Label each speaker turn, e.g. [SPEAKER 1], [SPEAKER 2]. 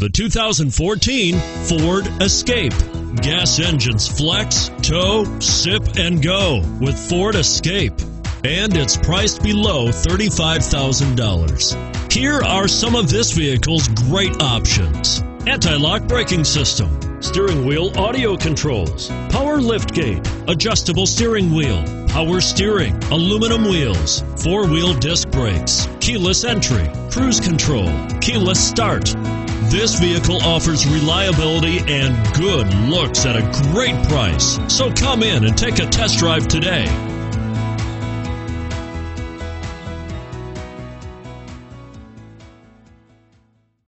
[SPEAKER 1] The 2014 Ford Escape. Gas engines flex, tow, sip, and go with Ford Escape. And it's priced below $35,000. Here are some of this vehicle's great options: anti-lock braking system, steering wheel audio controls, power liftgate, adjustable steering wheel, power steering, aluminum wheels, four-wheel disc brakes, keyless entry, cruise control, keyless start. This vehicle offers reliability and good looks at a great price. So come in and take a test drive today.